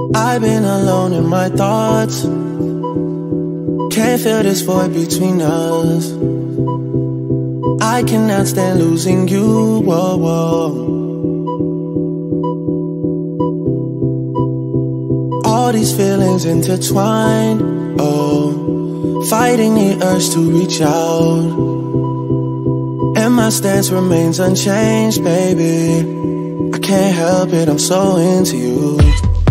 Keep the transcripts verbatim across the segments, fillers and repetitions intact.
I've been alone in my thoughts. Can't feel this void between us. I cannot stand losing you, whoa, whoa. All these feelings intertwined, oh, fighting the urge to reach out. And my stance remains unchanged, baby. I can't help it, I'm so into you.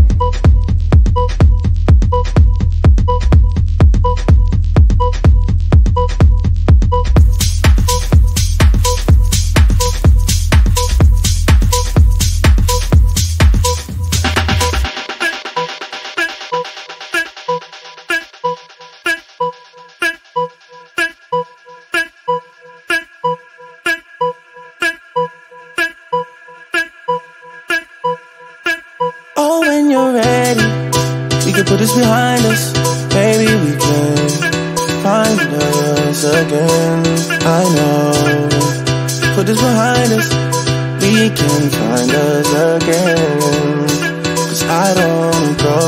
Oh, when you're ready, we can put this behind us. Maybe we can find us again. I know, put this behind us, we can find us again. Cause I don't wanna go.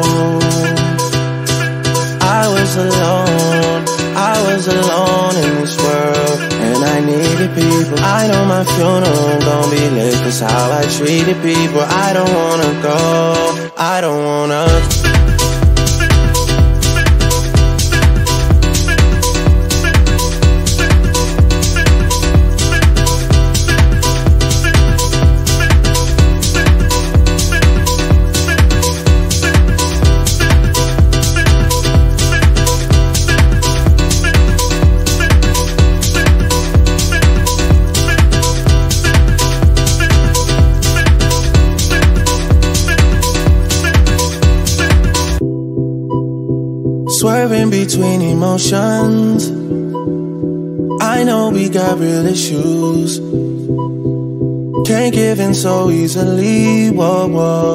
I was alone, I was alone in this world, and I needed people. I know my funeral gon' be lit, cause how I treated people. I don't wanna go, I don't wanna. Swerving between emotions. I know we got real issues. Can't give in so easily. Whoa, whoa.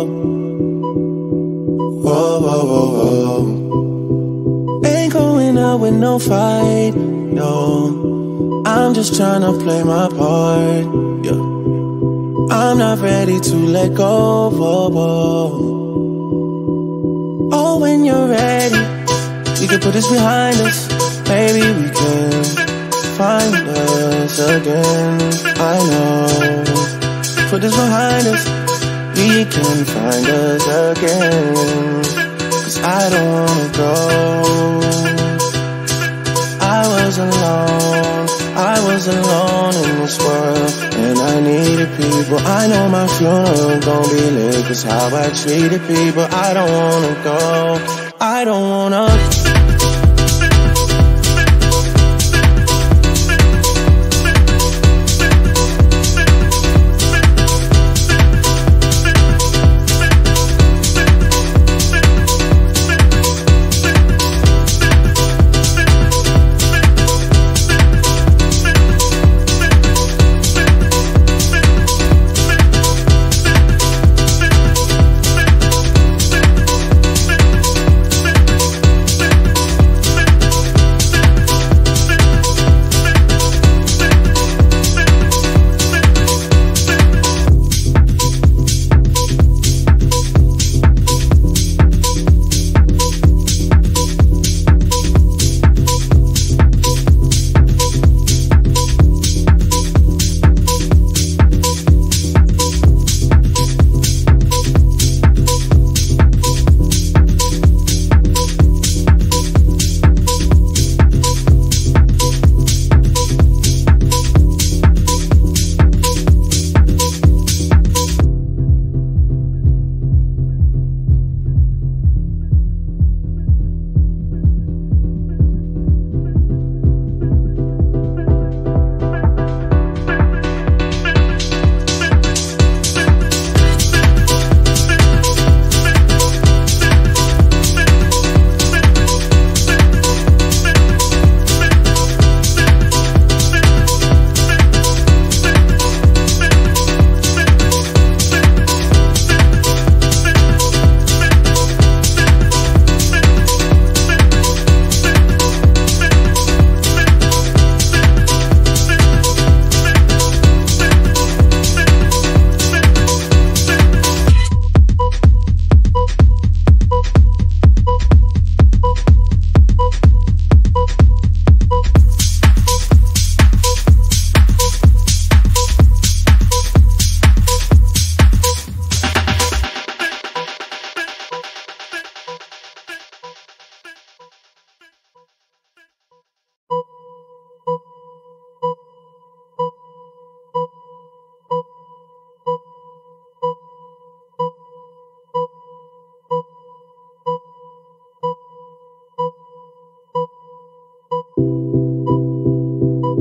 Whoa, whoa, whoa, whoa. Ain't going out with no fight, no. I'm just tryna play my part, yeah. I'm not ready to let go, whoa, whoa. Oh, when you're ready, we can put this behind us. Maybe we can find us again. I know, put this behind us, we can find us again. Cause I don't wanna go. I was alone, I was alone in this world, and I needed people. I know my funeral gon' be lit, cause how I treated people. I don't wanna go, I don't wanna.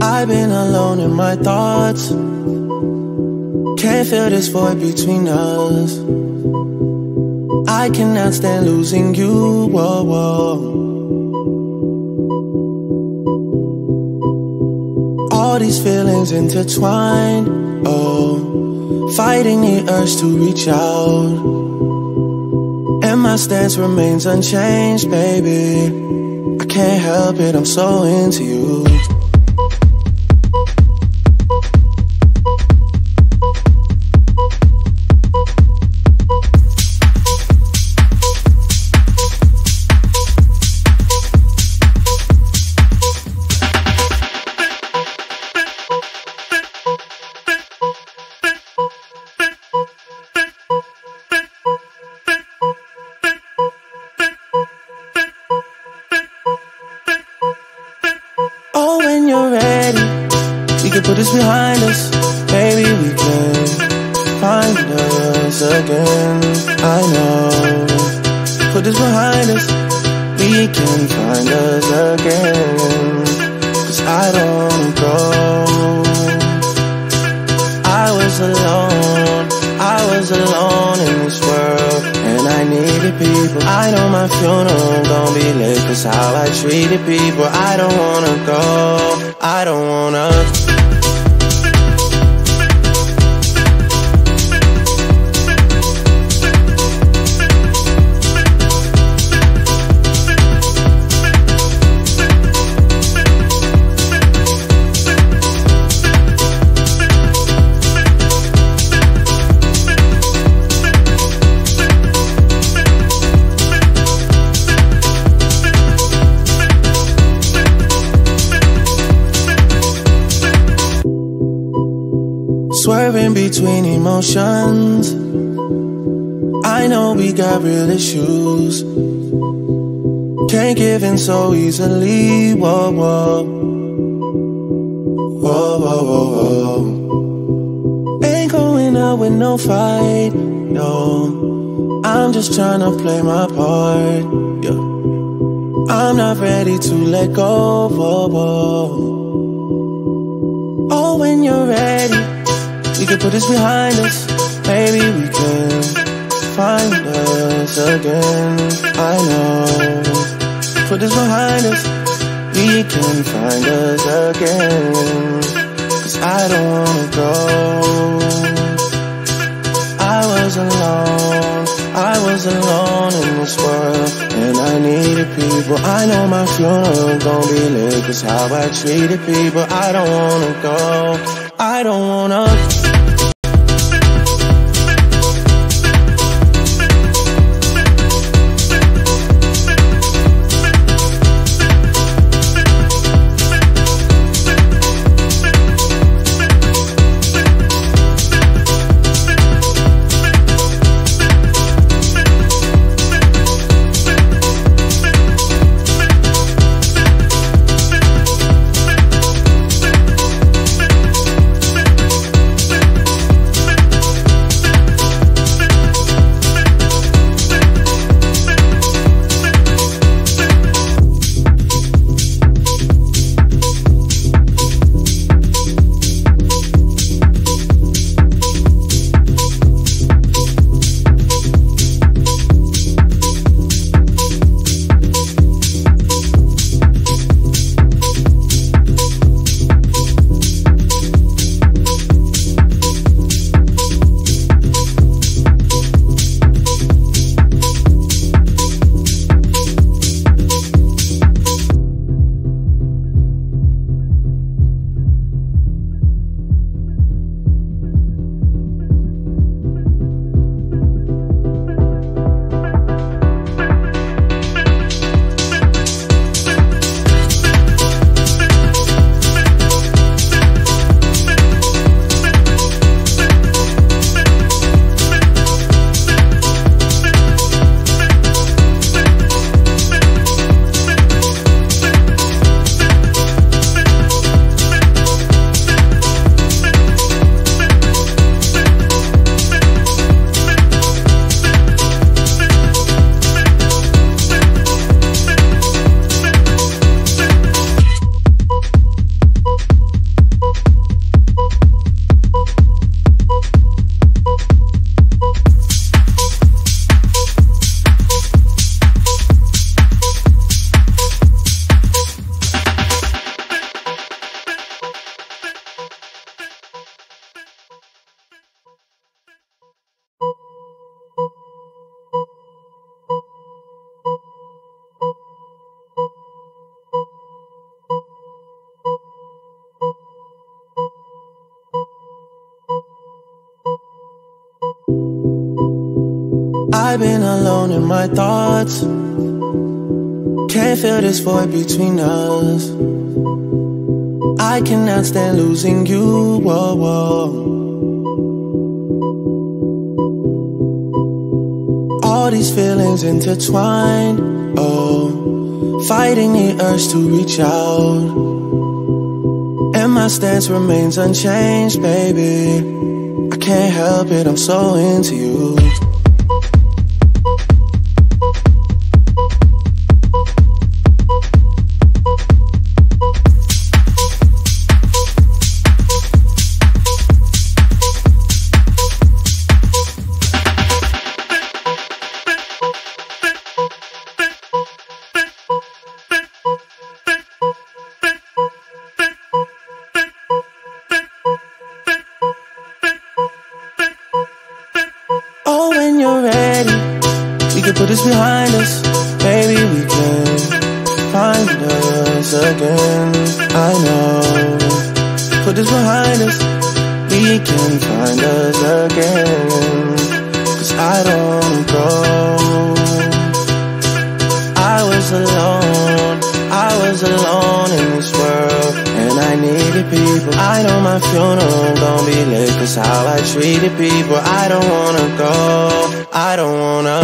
I've been alone in my thoughts. Can't feel this void between us. I cannot stand losing you, whoa, whoa. All these feelings intertwined, oh, fighting the urge to reach out. And my stance remains unchanged, baby. I can't help it, I'm so into you. Oh, when you're ready, we can put this behind us. Baby, we can find us again. I know, put this behind us. We can find us again. Cause I don't wanna go. I was alone, I was alone in this world, and I needed people. I know my funeral gon' be lit, cause how I treated people. I don't wanna go, I don't wanna. Swerving between emotions. I know we got real issues. Can't give in so easily. Whoa, whoa. Whoa, whoa, whoa, whoa. Ain't going out with no fight, no. I'm just tryna play my part, yeah. I'm not ready to let go, whoa, whoa. Oh, when you're ready, we can put this behind us. Maybe we can find us again. I know, put this behind us. We can find us again. Cause I don't wanna go. I was alone, I was alone in this world, and I needed people. I know my funeral gon' be lit, cause how I treated people. I don't wanna go, I don't wanna. I've been alone in my thoughts. Can't feel this void between us. I cannot stand losing you, whoa, whoa. All these feelings intertwined, oh, fighting the urge to reach out. And my stance remains unchanged, baby. I can't help it, I'm so into you. Oh, when you're ready, we can put this behind us. Baby, we can find us again. I know, put this behind us. We can find us again. Cause I don't go. I was alone, I was alone in this world, and I needed people. I know my funeral gon' be lit, cause how I treated people. I don't wanna go, I don't wanna.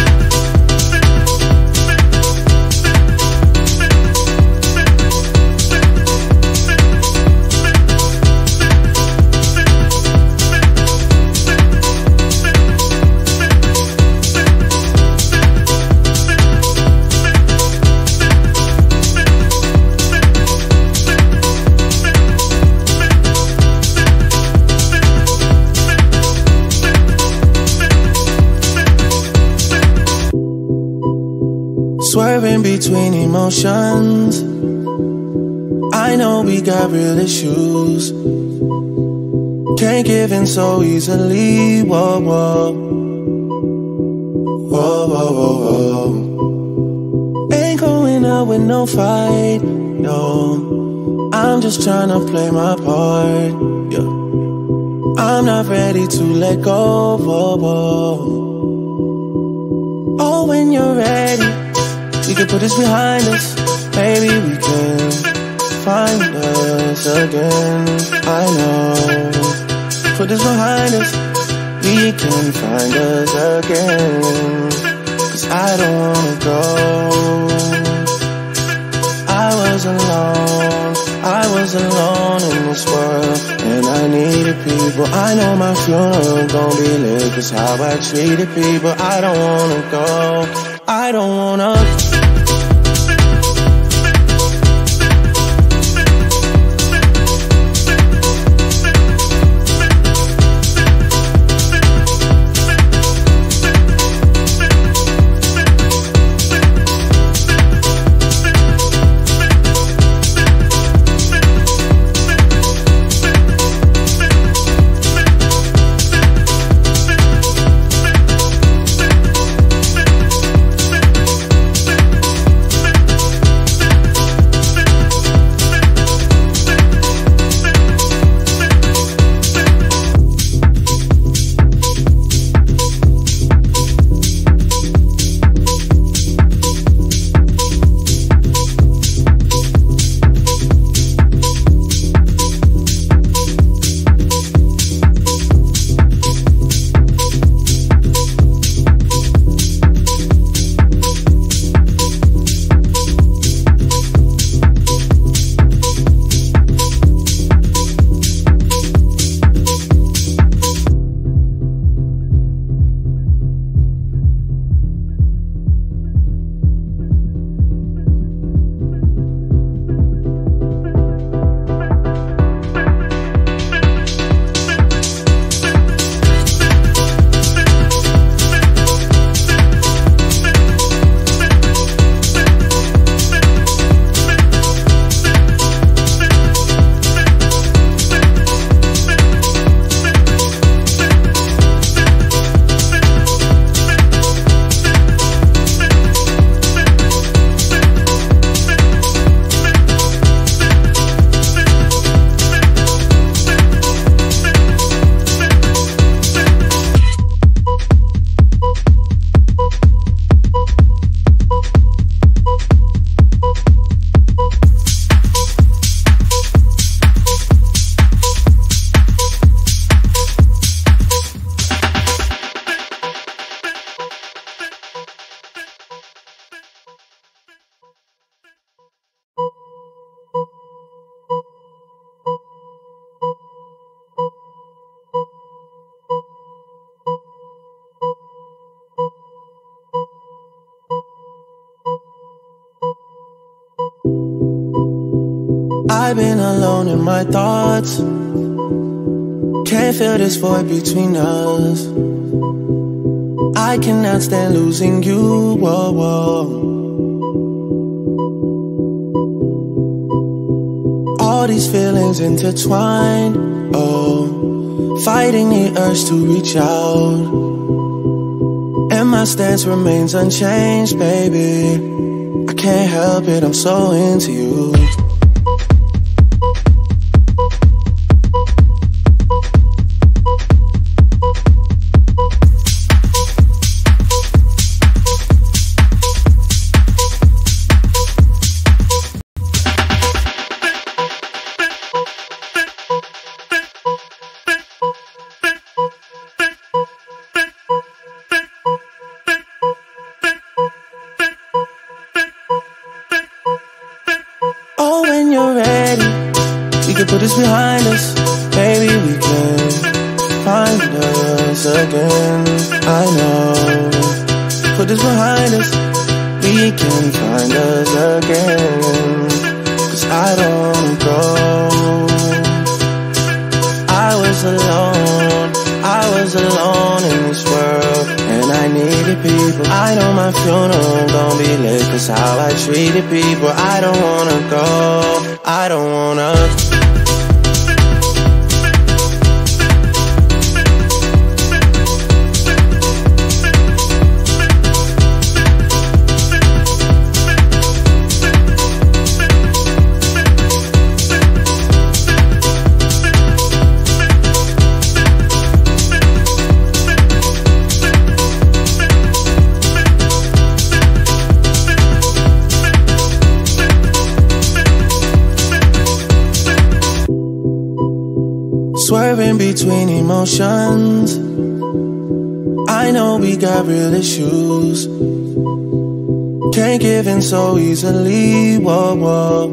Swerving between emotions. I know we got real issues. Can't give in so easily. Whoa, whoa. Whoa, whoa, whoa, whoa. Ain't going out with no fight, no. I'm just tryna play my part, yeah. I'm not ready to let go, whoa, whoa. Oh, when you're ready, we can put this behind us. Maybe we can find us again. I know, put this behind us. We can find us again. Cause I don't wanna go. I was alone, I was alone in this world, and I needed people. I know my funeral gon' be lit, cause how I treated people. I don't wanna go, I don't wanna. I've been alone in my thoughts. Can't feel this void between us. I cannot stand losing you, whoa, whoa. All these feelings intertwined, oh, fighting the urge to reach out. And my stance remains unchanged, baby. I can't help it, I'm so into you. Oh, when you're ready, we can put this behind us. Baby, we can find us again. I know, put this behind us. We can find us again. Cause I don't go. I was alone, I was alone in this world, and I needed people. I know my funeral gon' be lit, cause how I treated people. I don't wanna go, I don't wanna. Swerving between emotions. I know we got real issues. Can't give in so easily. Whoa, whoa.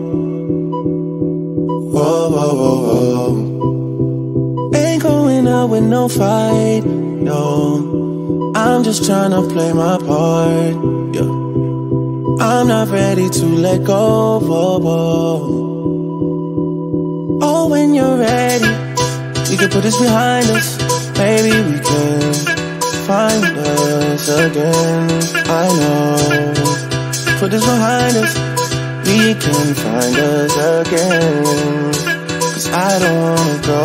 Whoa, whoa, whoa, whoa. Ain't going out with no fight, no. I'm just trying to play my part, yeah. I'm not ready to let go, whoa, whoa. Oh, when you're ready, we can put this behind us. Baby, we can find us again. I know, put this behind us. We can find us again. Cause I don't wanna go.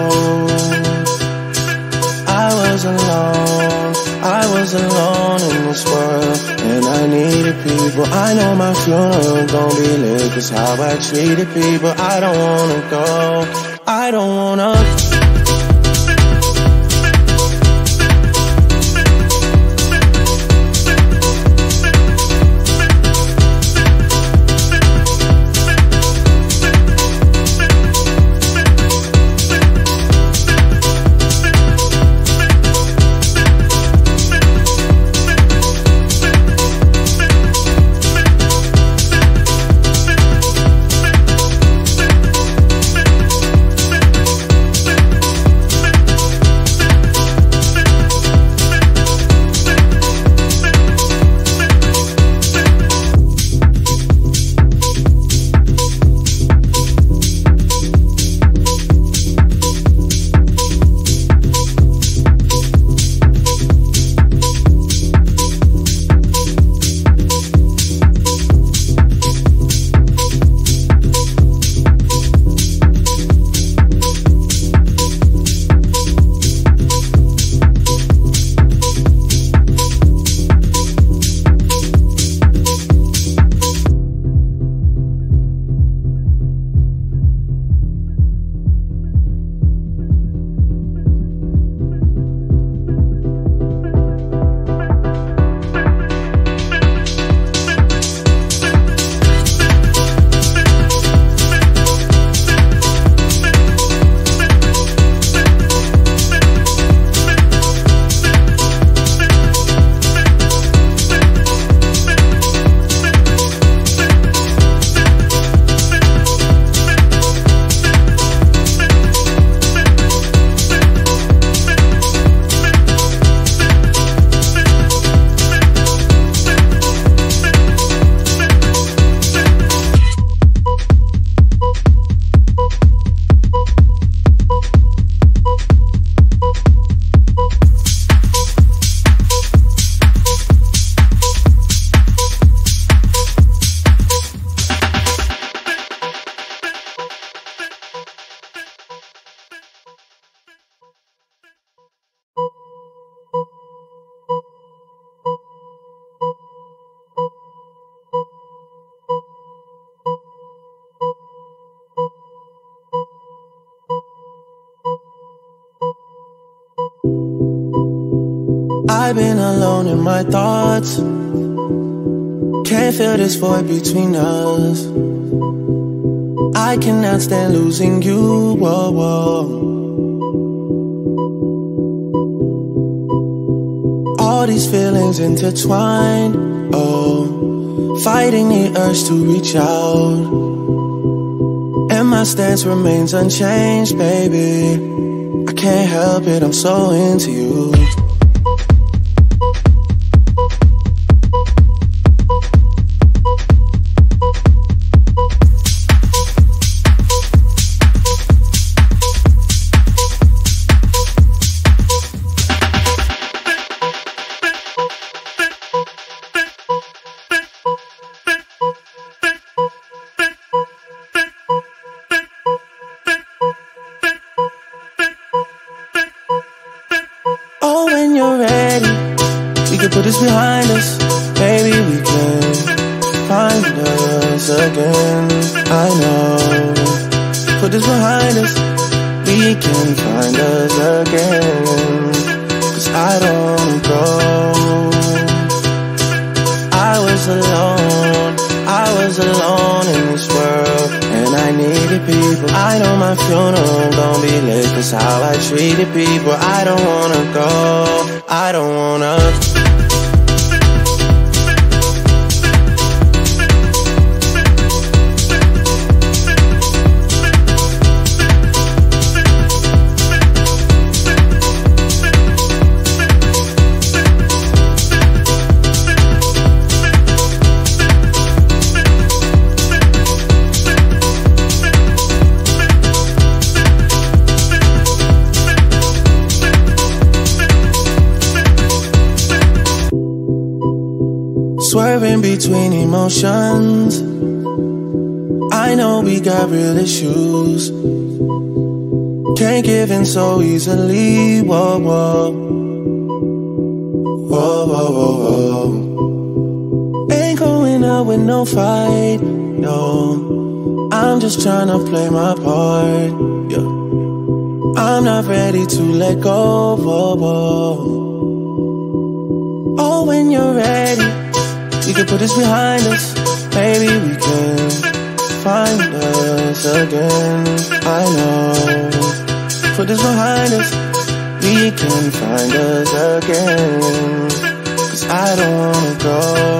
I was alone, I was alone in this world, and I needed people. I know my funeral gon' be lit, cause how I treated people. I don't wanna go, I don't wanna. I've been alone in my thoughts. Can't feel this void between us. I cannot stand losing you, whoa, whoa. All these feelings intertwined, oh, fighting the urge to reach out. And my stance remains unchanged, baby. I can't help it, I'm so into you. Oh, when you're ready, we can put this behind us. Maybe we can find us again. I know, put this behind us, we can find us again. Cause I don't go. I was alone, I was alone in this world, and I needed people. I know my funeral gon' be lit, cause how I treated people. I don't wanna go, I don't wanna. Swerving between emotions. I know we got real issues. Can't give in so easily. Whoa, whoa. Whoa, whoa, whoa, whoa. Ain't going out with no fight, no. I'm just trying to play my part, yeah. I'm not ready to let go, whoa, whoa. Oh, when you're ready, we can put this behind us. Maybe we can find us again. I know, put this behind us, we can find us again. Cause I don't wanna go.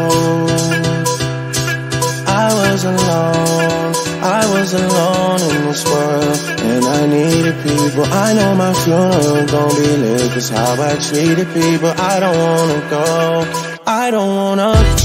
I was alone, I was alone in this world, and I needed people. I know my funeral gon' be lit, cause how I treated people. I don't wanna go, I don't wanna.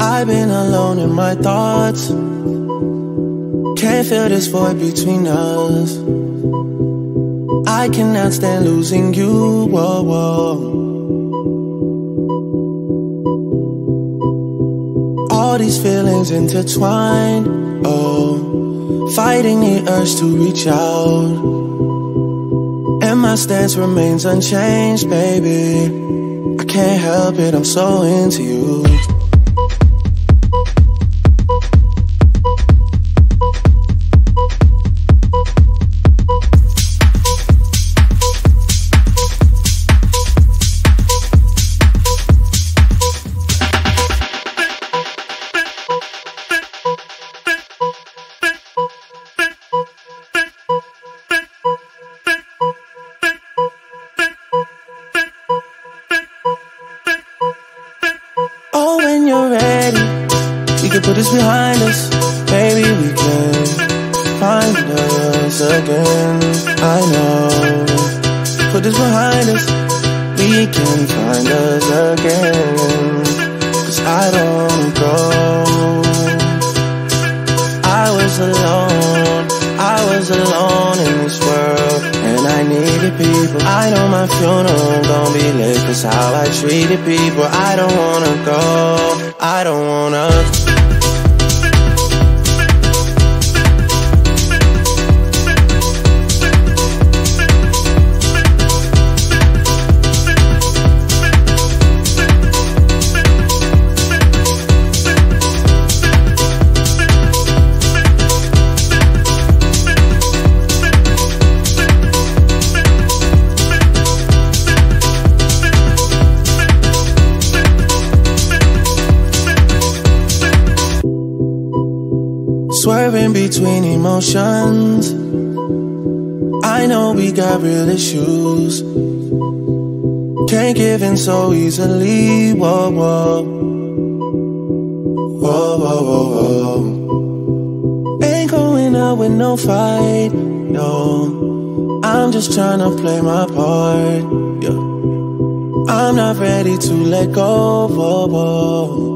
I've been alone in my thoughts. Can't feel this void between us. I cannot stand losing you, whoa, whoa. All these feelings intertwined, oh, fighting the urge to reach out. And my stance remains unchanged, baby. I can't help it, I'm so into you. Oh, when you're ready, we can put this behind us. Baby, we can find us again. I know, put this behind us. We can find us again. Cause I don't go. I was alone, I was alone in this world, and I needed people. I know my funeral gon' be lit, cause how I treated people. I don't wanna go, I don't wanna. Swerving between emotions. I know we got real issues. Can't give in so easily. Whoa, whoa. Whoa, whoa, whoa, whoa. Ain't going out with no fight, no. I'm just trying to play my part, yeah. I'm not ready to let go, whoa, whoa.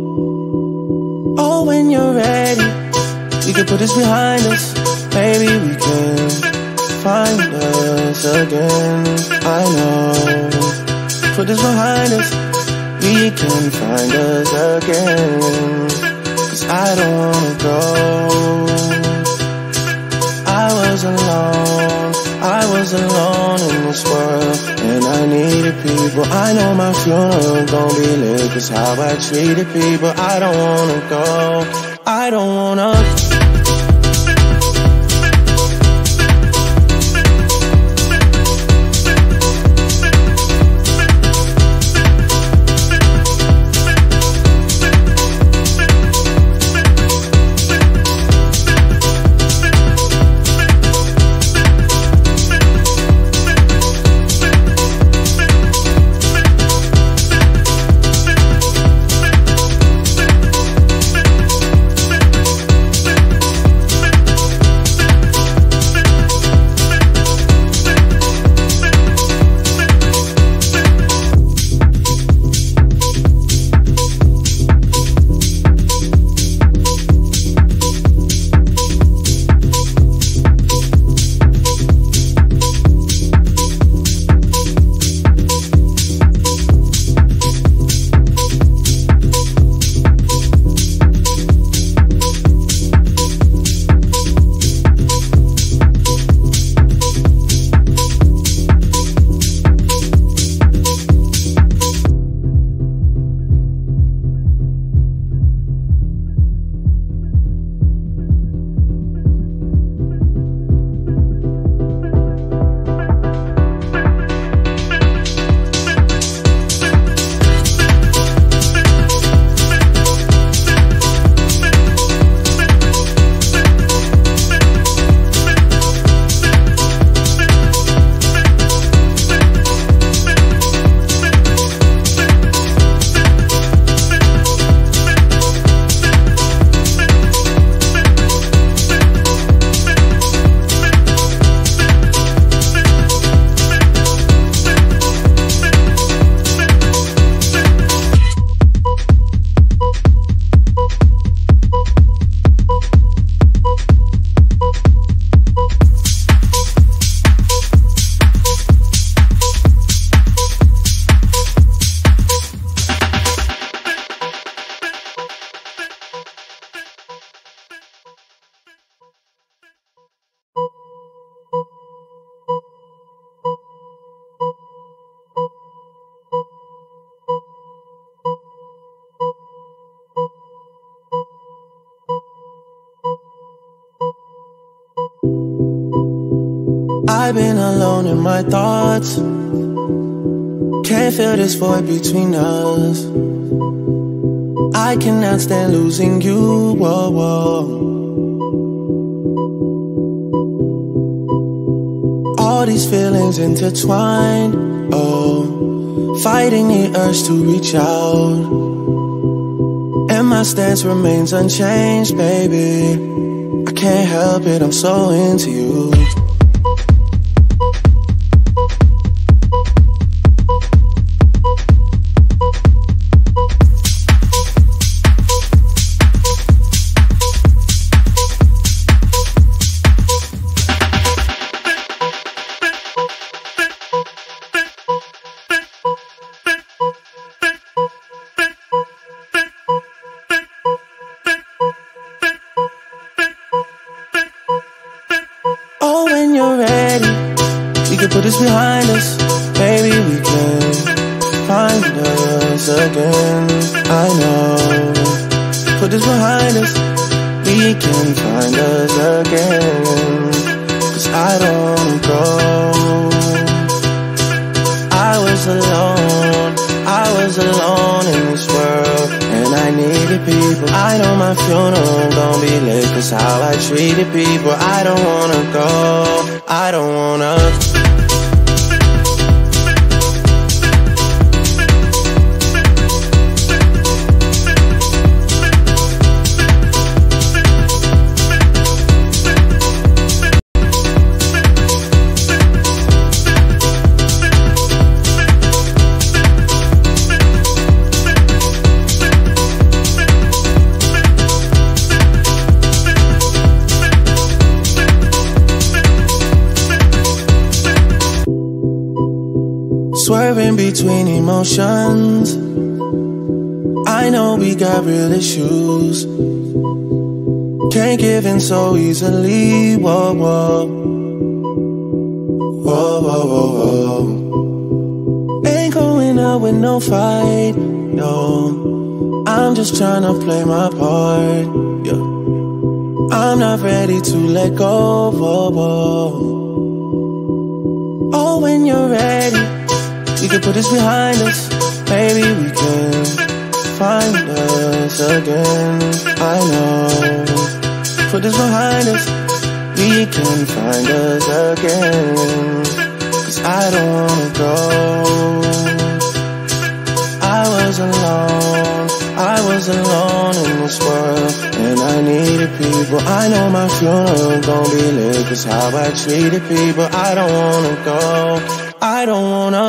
Oh, when you're ready, we can put this behind us. Baby, we can find us again. I know, put this behind us. We can find us again. Cause I don't wanna go. I was alone, I was alone in this world, and I needed people. I know my funeral gon' be lit, cause how I treated people. I don't wanna go, I don't wanna. I've been alone in my thoughts. Can't feel this void between us. I cannot stand losing you, whoa, whoa. All these feelings intertwined, oh, fighting the urge to reach out. And my stance remains unchanged, baby. I can't help it, I'm so into you. Oh, when you're ready, we can put this behind us. Baby, we can find us again. I know, put this behind us. We can find us again. Cause I don't wanna go. I was alone, I was alone in this world, and I needed people. I know my funeral gon' be lit, cause how I treated people. I don't wanna go, I don't wanna. Swerving between emotions. I know we got real issues. Can't give in so easily. Whoa, whoa. Whoa, whoa, whoa, whoa. Ain't going out with no fight, no. I'm just trying to play my part, yeah. I'm not ready to let go, whoa, whoa. Oh, when you're ready, we can put this behind us. Baby, we can find us again. I know, put this behind us. We can find us again. Cause I don't wanna go. I was alone, I was alone in this world, and I needed people. I know my funeral gon' be lit, cause how I treated people. I don't wanna go, I don't wanna.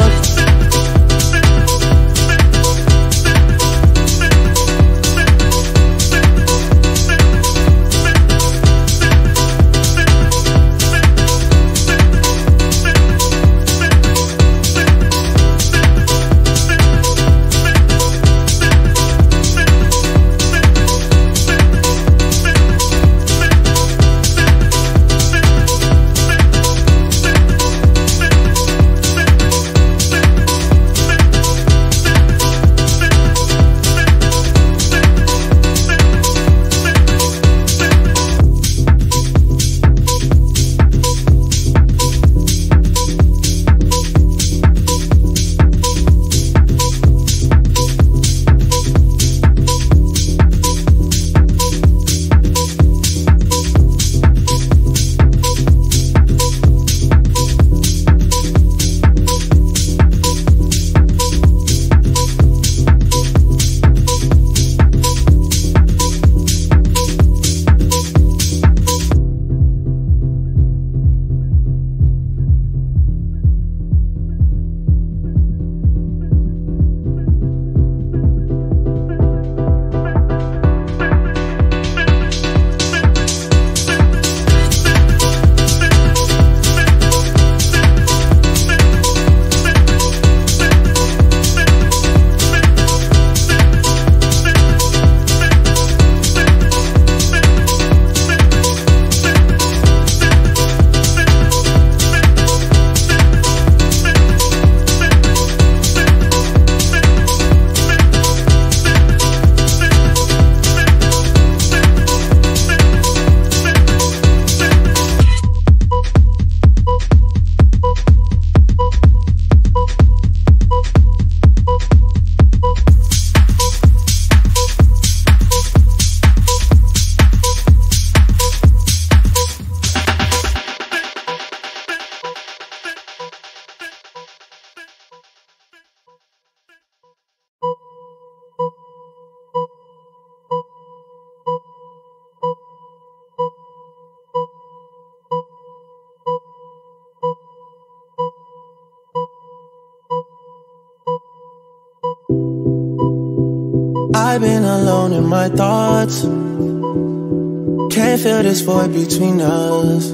I've been alone in my thoughts. Can't feel this void between us.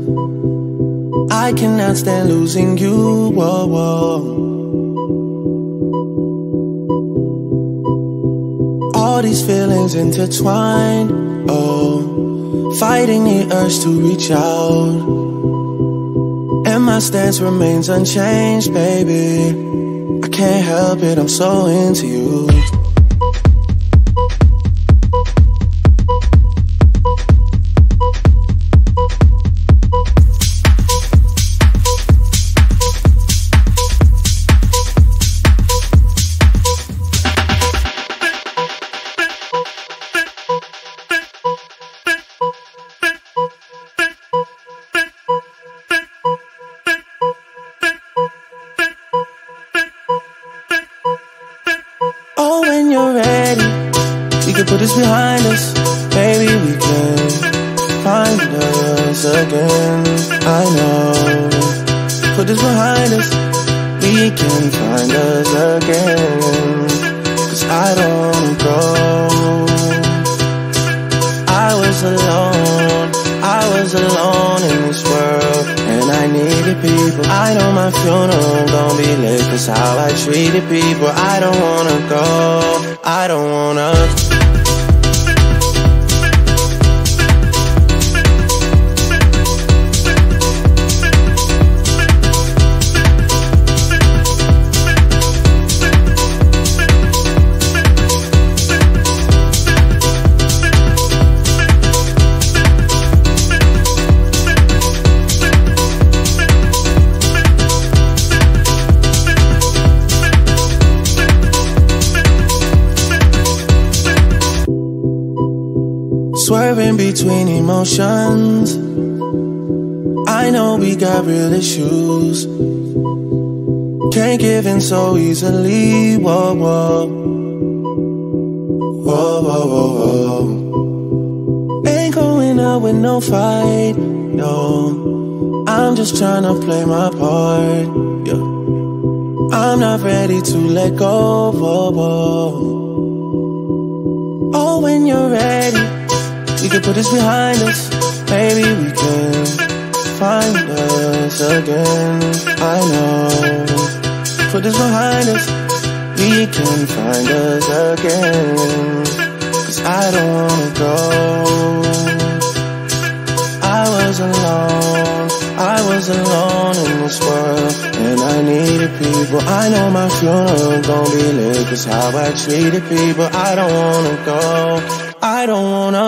I cannot stand losing you, whoa, whoa. All these feelings intertwined, oh, fighting the urge to reach out. And my stance remains unchanged, baby. I can't help it, I'm so into you. Oh, when you're ready, we can put this behind us. Baby, we can find us again. I know, put this behind us. We can find us again. Cause I don't go. I was alone, I was alone in this world, and I needed people. I know my funeral gon' be lit, cause how I treated people. I don't wanna go, I don't wanna. Swerving between emotions. I know we got real issues. Can't give in so easily. Whoa, whoa. Whoa, whoa, whoa, whoa. Ain't going out with no fight, no. I'm just trying to play my part, yeah. I'm not ready to let go, whoa, whoa. Oh, when you're ready, we can put this behind us. Maybe we can find us again. I know, put this behind us. We can find us again. Cause I don't wanna go. I was alone, I was alone in this world, and I needed people. I know my funeral gon' be lit, cause how I treated people. I don't wanna go, I don't wanna.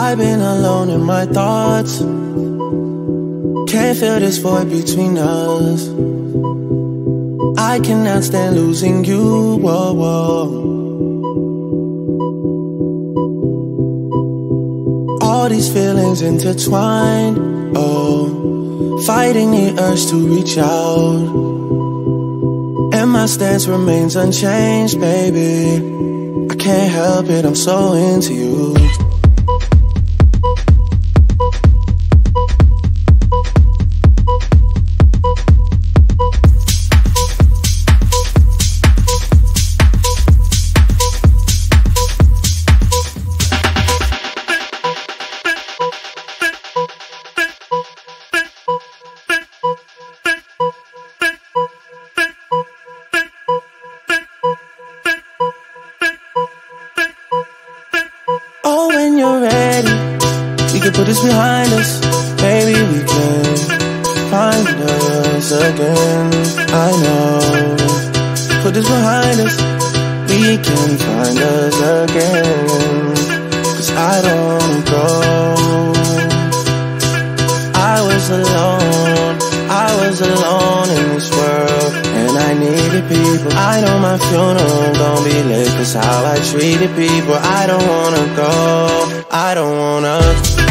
I've been alone in my thoughts. Can't feel this void between us. I cannot stand losing you, whoa, whoa. All these feelings intertwined, oh, fighting the urge to reach out. And my stance remains unchanged, baby. I can't help it, I'm so into you. Oh, when you're ready, we can put this behind us. Baby, we can find us again. I know, put this behind us. We can find us again. Cause I don't wanna go. I was alone, I was alone in this world, and I needed people. I know my funeral gon' be lit, cause how I treated people. I don't wanna go, I don't wanna.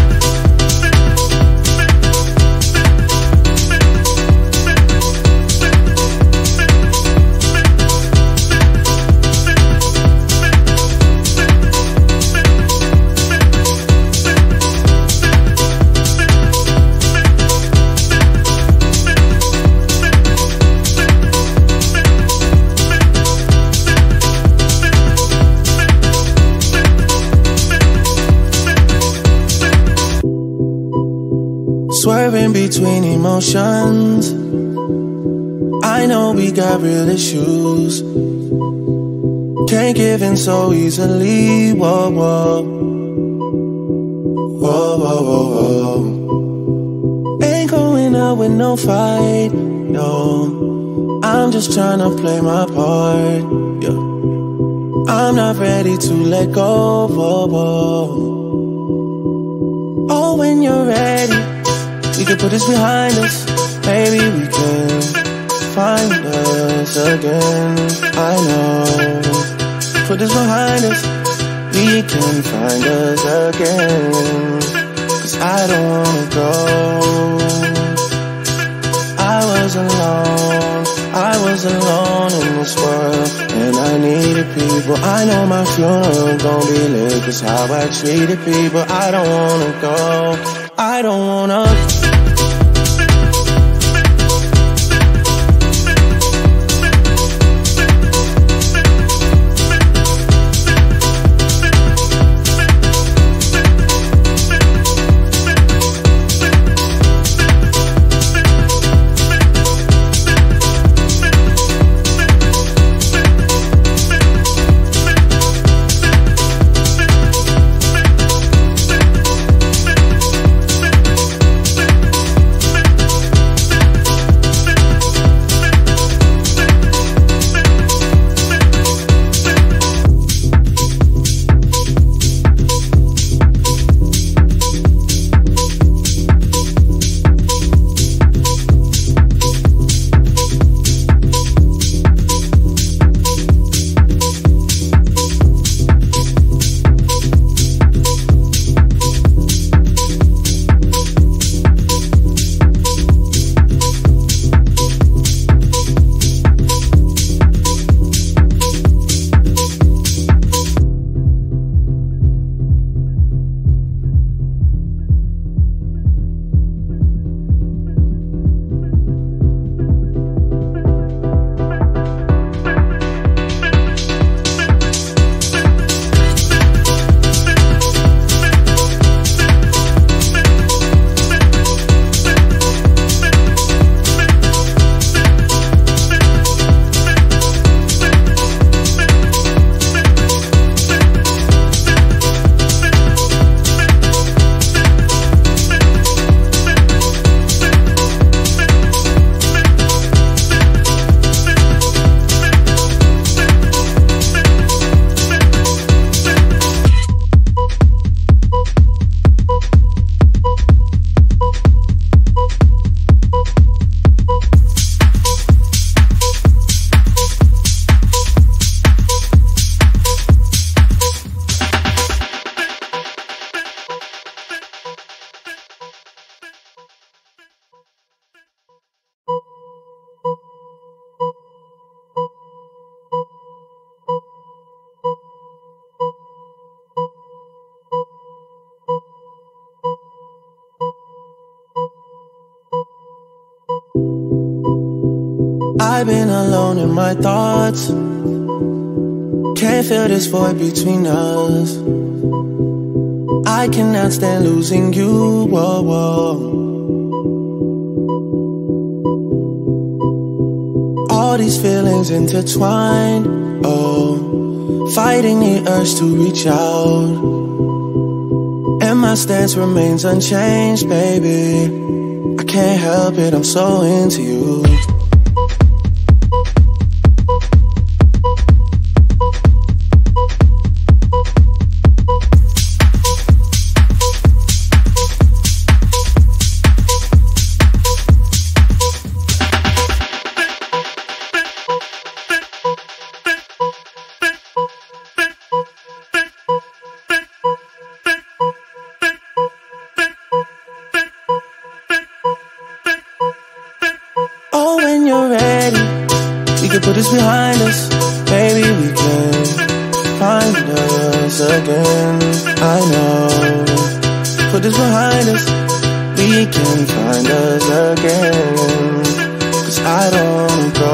Swerving between emotions. I know we got real issues. Can't give in so easily. Whoa, whoa. Whoa, whoa, whoa, whoa. Ain't going out with no fight, no. I'm just trying to play my part, yeah. I'm not ready to let go, whoa, whoa. Oh, when you're ready, we can put this behind us. Baby, we can find us again. I know, put this behind us. We can find us again. Cause I don't wanna go. I was alone, I was alone in this world, and I needed people. I know my funeral gon' be lit, cause how I treated people. I don't wanna go, I don't wanna. I've been alone in my thoughts. Can't feel this void between us. I cannot stand losing you, whoa, whoa. All these feelings intertwined, oh, fighting the urge to reach out. And my stance remains unchanged, baby. I can't help it, I'm so into you. Oh, when you're ready, we can put this behind us. Maybe we can find us again. I know, put this behind us, we can find us again. Cause I don't go.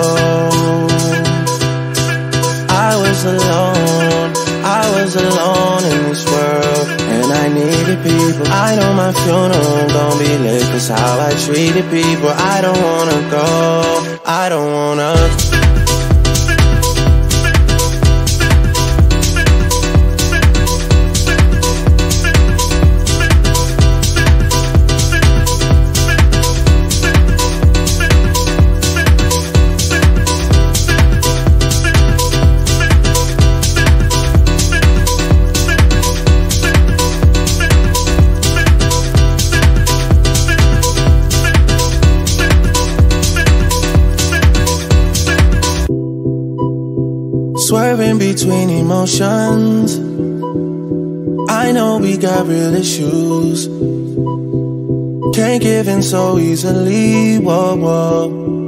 I was alone, I was alone in this world, and I needed people. I know my funeral gon' be lit, cause how I treated people. I don't wanna go, I don't wanna. Swerving between emotions. I know we got real issues. Can't give in so easily. Whoa, whoa.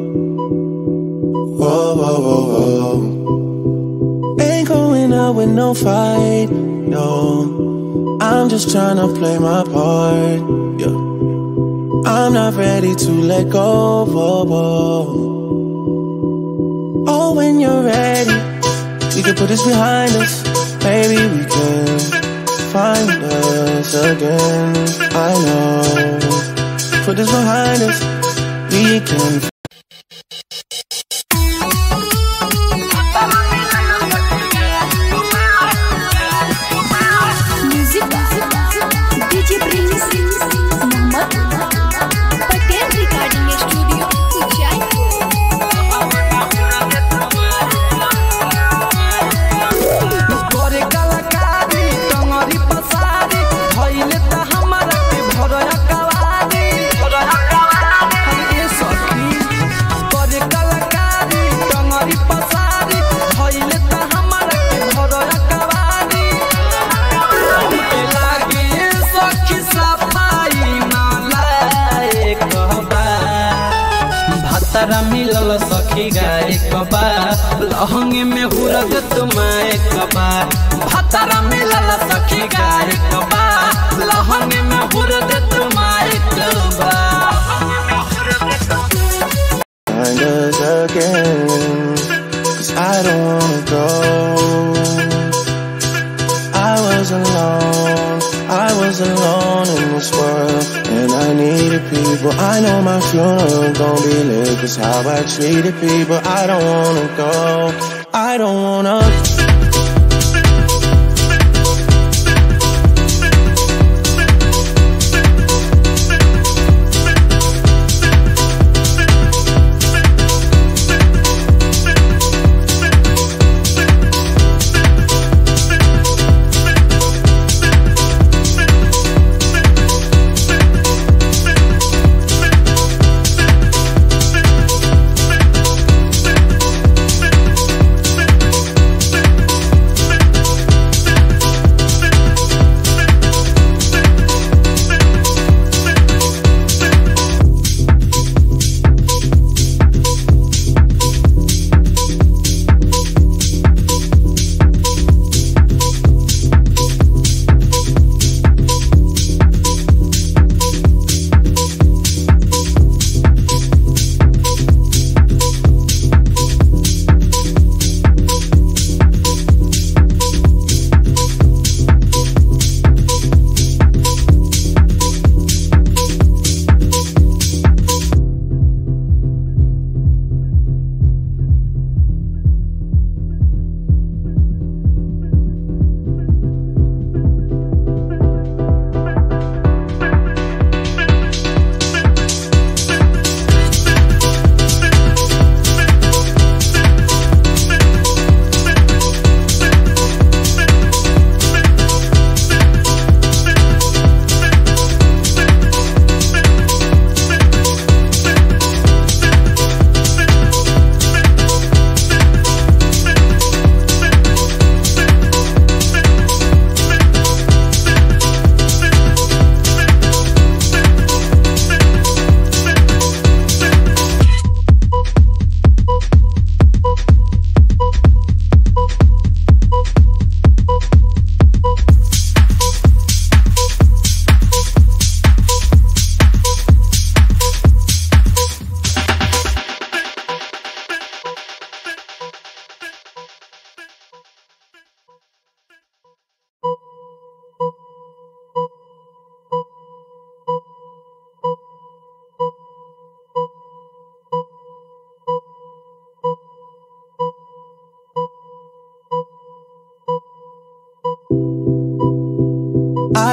Whoa, whoa, whoa, whoa. Ain't going out with no fight, no. I'm just trying to play my part, yeah. I'm not ready to let go, whoa, whoa. Oh, when you're ready, we can put this behind us. Maybe we can find us again. I know, put this behind us, we can. Music D J Prince Mohammed Patel Recording Studio Jaipur. मिलल सखी गाय कबा लहंगे में हुरग तुम्हारे कबा। भतरा मिलल सखी गाय कबा लहंगे में हुरग तुम्हारे कबा। Find us again, cause I don't wanna go. I was alone, I was alone in this world, and I needed people. I know my funeral gon' be lit, cause how I treated people. I don't wanna go, I don't wanna.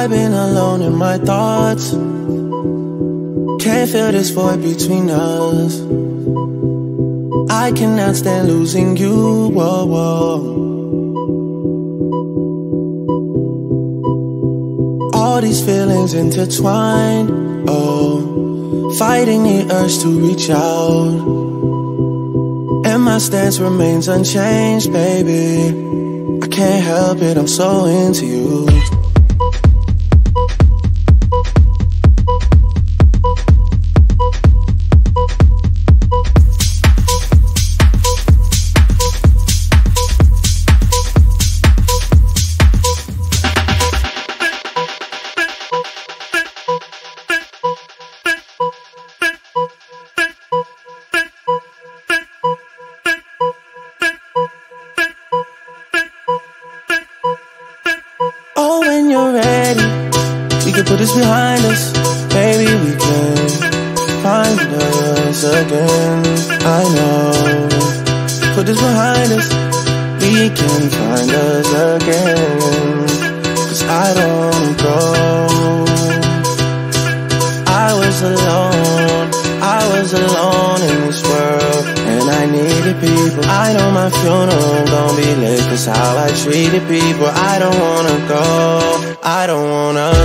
I've been alone in my thoughts. Can't feel this void between us. I cannot stand losing you, whoa, whoa. All these feelings intertwined, oh, fighting the urge to reach out. And my stance remains unchanged, baby. I can't help it, I'm so into you. Oh, when you're ready, we can put this behind us. Baby, we can find us again. I know, put this behind us. We can find us again. Cause I don't go. I was alone, I was alone in this world, and I needed people. I know my funeral gon' be lit, cause how I treated people. I don't wanna go, I don't wanna.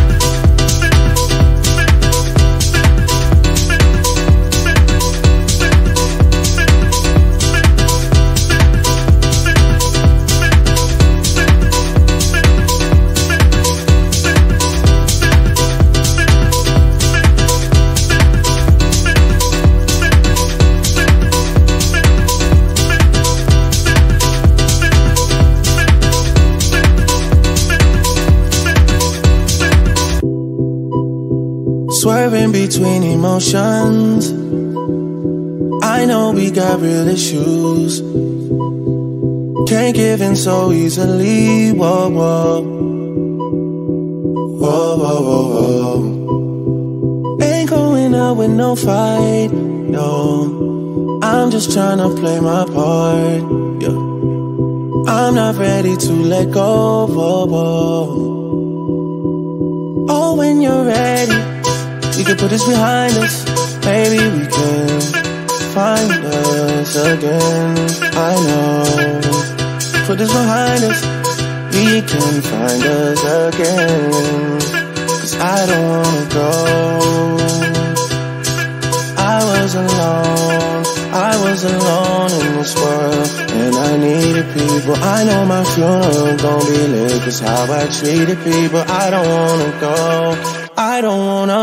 Swerving between emotions. I know we got real issues. Can't give in so easily. Whoa, whoa. Whoa, whoa, whoa, whoa. Ain't going out with no fight, no. I'm just trying to play my part, yeah. I'm not ready to let go, whoa, whoa. Oh, when you're ready, we can put this behind us. Maybe we can find us again. I know, put this behind us. We can find us again. Cause I don't wanna go. I was alone, I was alone in this world, and I needed people. I know my funeral gon' be lit, cause how I treated people. I don't wanna go, I don't wanna.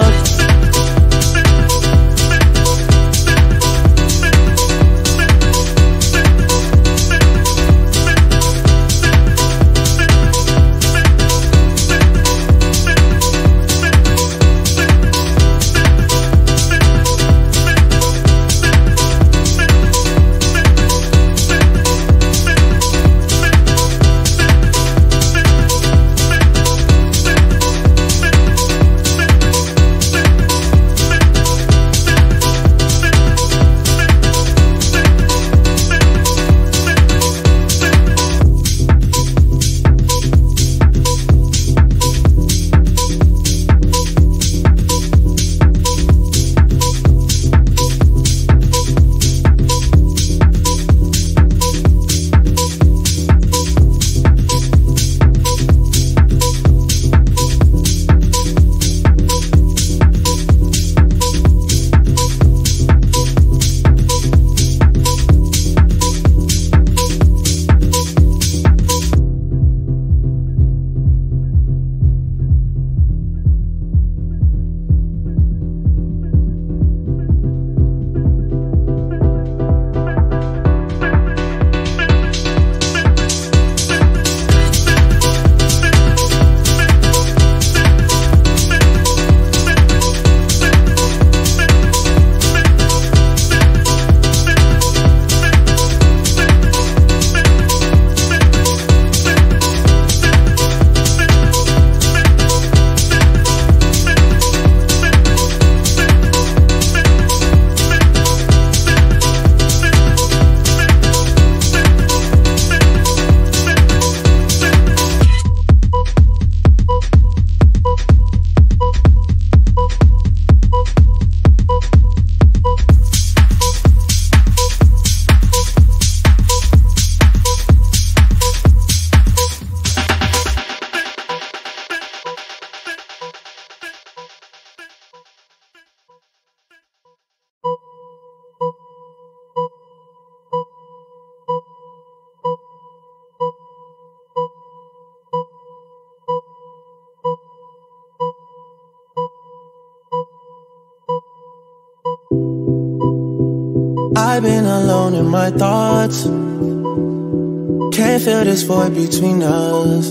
I've been alone in my thoughts. Can't feel this void between us.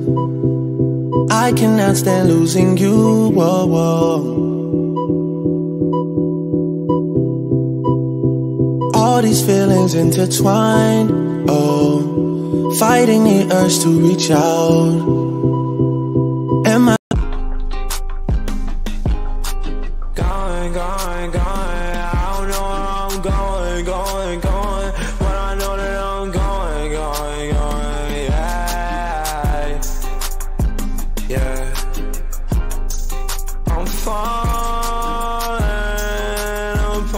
I cannot stand losing you, whoa, whoa. All these feelings intertwined, oh, fighting the urge to reach out. Am I going, going, going? I don't know where I'm going, going, going, but I know that I'm going, going, going, yeah, yeah. I'm falling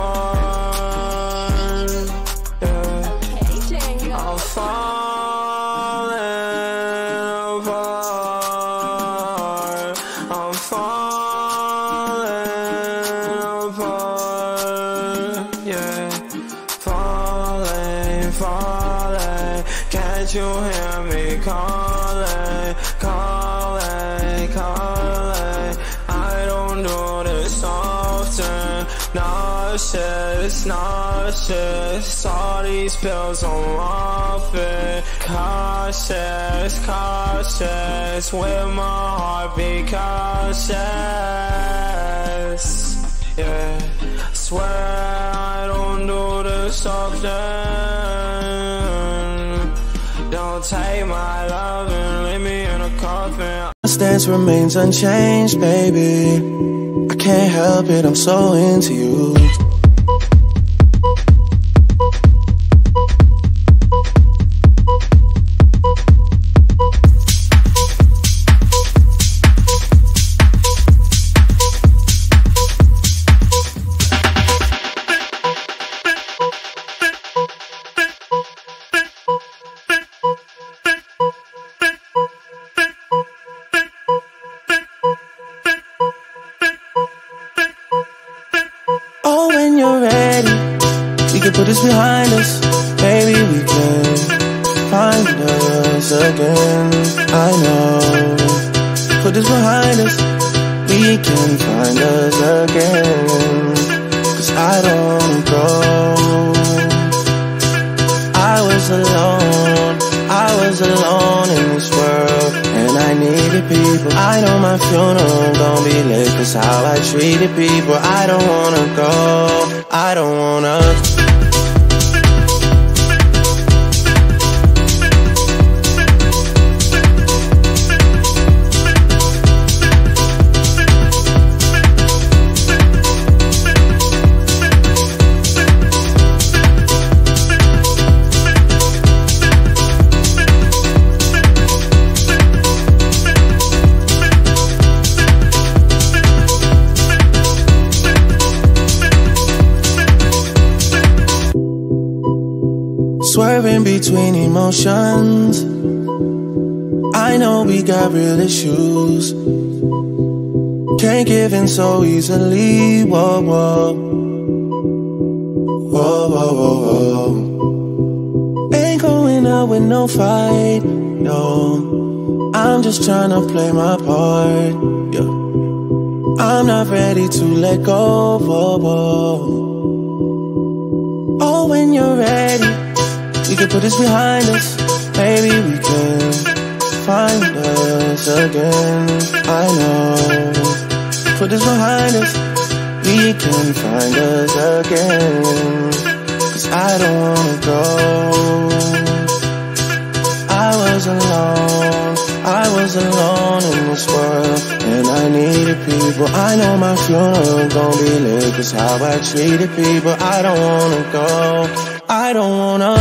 apart, yeah. I'm falling apart. I'm falling apart, yeah. Falling, falling. Can't you hear me calling, calling, calling? I don't do this often. Nauseous, nauseous. All these pills I'm off it. Cautious, cautious. With my heartbeat cautious, yeah. Swear I don't do this often. Don't take my love and leave me in a coffin. My stance remains unchanged, baby. I can't help it, I'm so into you. Oh, when you're ready, we can put this behind us. Baby, we can find us again. I know. Put this behind us, we can find us again. Cause I don't go. I was alone, I was alone in this world, and I needed people. I know my funeral gon' be lit, cause how I treated people. I don't wanna go, I don't wanna. Swerving between emotions. I know we got real issues. Can't give in so easily. Whoa, whoa. Whoa, whoa, whoa, whoa. Ain't going out with no fight, no. I'm just trying to play my part, yeah. I'm not ready to let go, whoa, whoa. Oh, when you're ready, we can put this behind us. Maybe we can find us again. I know. Put this behind us, we can find us again. Cause I don't wanna go. I was alone, I was alone in this world, and I needed people. I know my funeral gon' be lit, cause how I treated people. I don't wanna go, I don't wanna.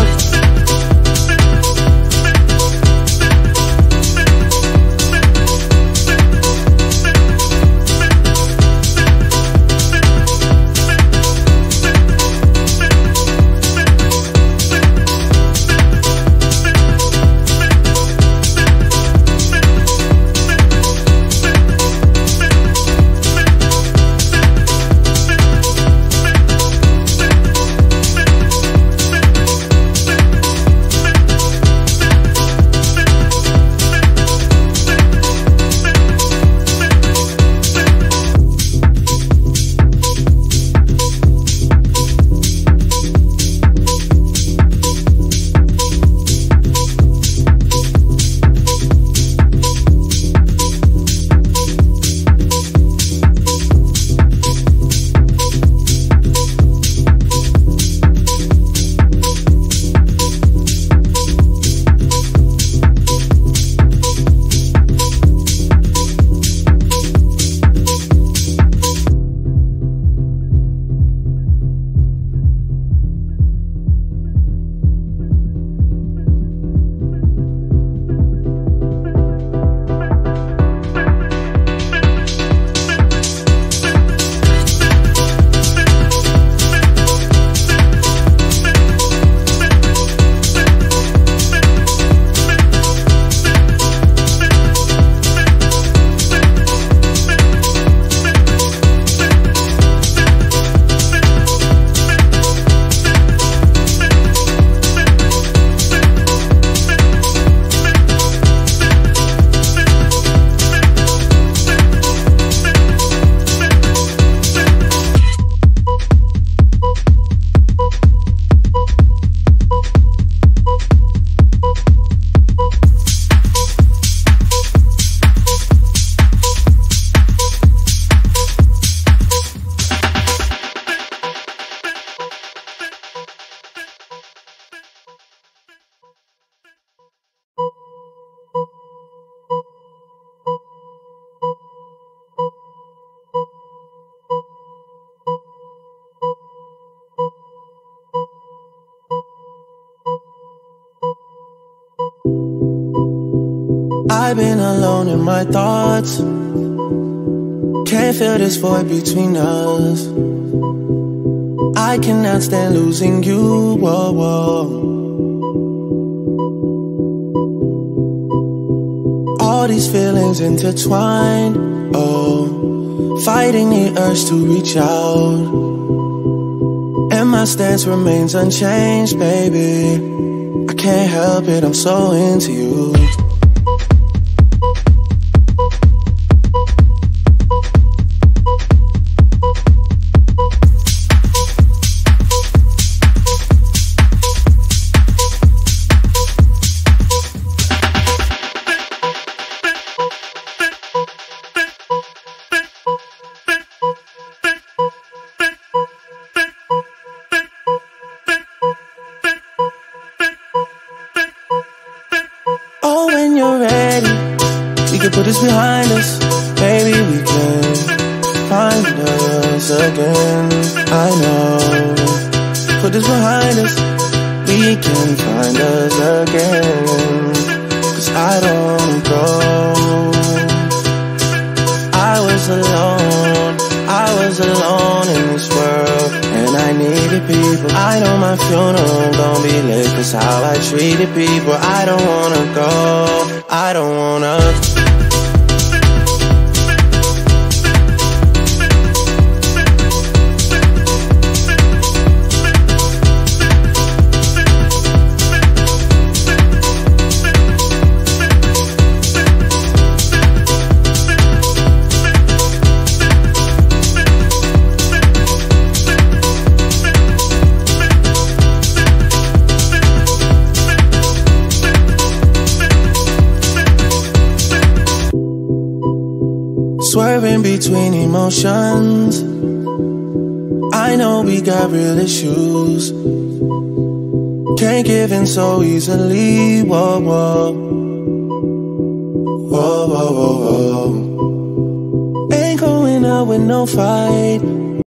I've been alone in my thoughts. Can't feel this void between us. I cannot stand losing you, whoa, whoa. All these feelings intertwined, oh, fighting the urge to reach out. And my stance remains unchanged, baby. I can't help it, I'm so into you. Oh, when you're ready, we can put this behind us. Maybe we can find us again. I know, put this behind us, we can find us again. Cause I don't go. I was alone, I was alone in this world, and I needed people. I know my funeral gon' be lit, cause how I treated people. I don't wanna go, I don't wanna. Swerving between emotions. I know we got real issues. Can't give in so easily. Whoa, whoa. Whoa, whoa, whoa, whoa. Ain't going out with no fight.